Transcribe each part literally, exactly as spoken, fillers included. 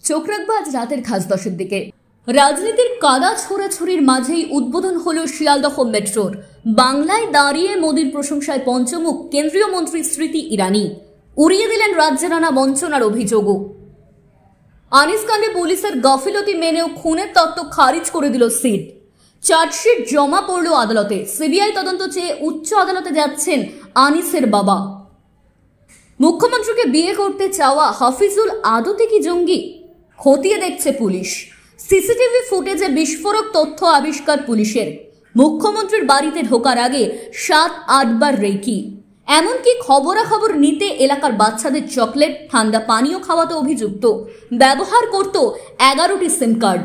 চোখ রাখবো আজ রাতের খাস দশের দিকে। রাজনীতির কাদা ছোড়াছড়ির মাঝেই উদ্বোধন হলো শিয়ালদহ মেট্রোর। বাংলায় দাঁড়িয়ে মোদির প্রশংসায় পঞ্চমুখ কেন্দ্রীয় মন্ত্রী স্মৃতি ইরানি। উড়িয়ে দিলেন রাজ্যের নানা বঞ্চনার অভিযোগও। আনিস কাণ্ডে পুলিশের গাফিলতি মেনেও খুনের তত্ত্ব খারিজ করে দিল সিট। চার্জশিট জমা পড়ল আদালতে। সিবিআই তদন্ত চেয়ে উচ্চ আদালতে যাচ্ছেন আনিসের বাবা। মুখ্যমন্ত্রীকে বিয়ে করতে চাওয়া হাফিজুল আদতে কি জঙ্গি? খতিয়ে দেখছে পুলিশ। সিসিটিভি ফুটেজে বিস্ফোরক তথ্য আবিষ্কার পুলিশের। মুখ্যমন্ত্রীর বাড়িতে ঢোকার আগে সাত আটবার রেকি। এমনকি খবরাখবর নিতে এলাকার বাচ্চাদের চকলেট ঠান্ডা পানীয় খাওয়াতে অভিযুক্ত। ব্যবহার করত এগারোটি সিম কার্ড।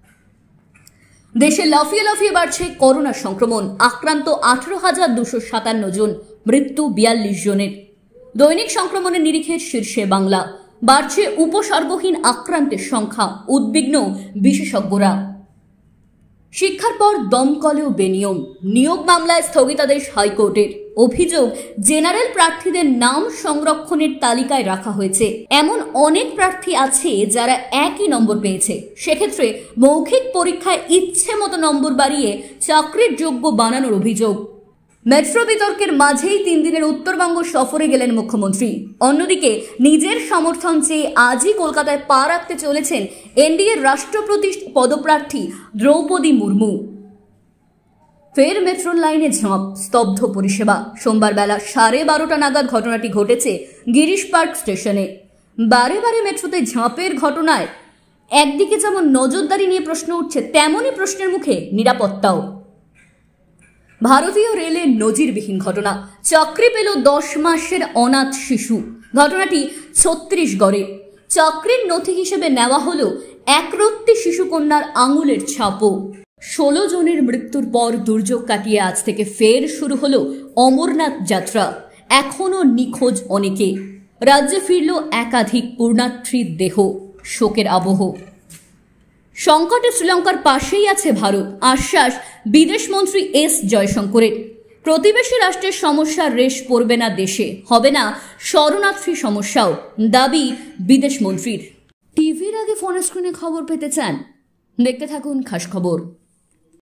দেশে লাফিয়ে লাফিয়ে বাড়ছে করোনা সংক্রমণ। আক্রান্ত আঠারো হাজার দুশো সাতান্ন জন, মৃত্যু বিয়াল্লিশ জনের। দৈনিক সংক্রমণের নিরিখে শীর্ষে বাংলা। বাড়ছে উপসর্গহীন আক্রান্তের সংখ্যা। উদ্বিগ্ন বিশেষজ্ঞরা। শিক্ষার পর দমকলেও বেনিয়ম। নিয়োগ মামলায় স্থগিতাদেশ হাইকোর্টের। অভিযোগ, জেনারেল প্রার্থীদের নাম সংরক্ষণের তালিকায় রাখা হয়েছে। এমন অনেক প্রার্থী আছে যারা একই নম্বর পেয়েছে। সেক্ষেত্রে মৌখিক পরীক্ষায় ইচ্ছে মতো নম্বর বাড়িয়ে চাকরির যোগ্য বানানোর অভিযোগ। মেট্রো বিতর্কের মাঝেই তিন দিনের উত্তরবঙ্গ সফরে গেলেন মুখ্যমন্ত্রী। অন্যদিকে নিজের সমর্থন চেয়ে আজই কলকাতায় পা রাখতে চলেছেন এনডিএর রাষ্ট্রপতি পদপ্রার্থী দ্রৌপদী মুর্মু। ফের মেট্রোর লাইনে ঝাঁপ, স্তব্ধ পরিষেবা। সোমবার বেলা সাড়ে বারোটা নাগাদ ঘটনাটি ঘটেছে গিরিশ পার্ক স্টেশনে। বারে বারে মেট্রোতে ঝাঁপের ঘটনায় একদিকে যেমন নজরদারি নিয়ে প্রশ্ন উঠছে, তেমনই প্রশ্নের মুখে নিরাপত্তাও। ভারতীয় রেলের নজিরবিহীন ঘটনা। চাকরি পেল দশ মাসের অনাথ শিশু। ঘটনাটি ছত্তিশগড়ে। চাকরির নথি হিসেবে নেওয়া হলো একরত্তি শিশুকন্যার আঙুলের ছাপও। ষোলো জনের মৃত্যুর পর দুর্যোগ কাটিয়ে আজ থেকে ফের শুরু হলো অমরনাথ যাত্রা। এখনও নিখোঁজ অনেকে। রাজ্যে ফিরল একাধিক পুণ্যার্থীর দেহ। শোকের আবহ। সংকটে শ্রীলঙ্কার পাশেই আছে ভারত। আশ্বাস বিদেশমন্ত্রী এস জয়শঙ্করের। প্রতিবেশী রাষ্ট্রের সমস্যার রেশ পড়বে না দেশে, হবে না শরণার্থী সমস্যাও, দাবি বিদেশমন্ত্রীর। টিভির আগে ফোন স্ক্রিনে খবর পেতে চান? দেখতে থাকুন খাস খবর।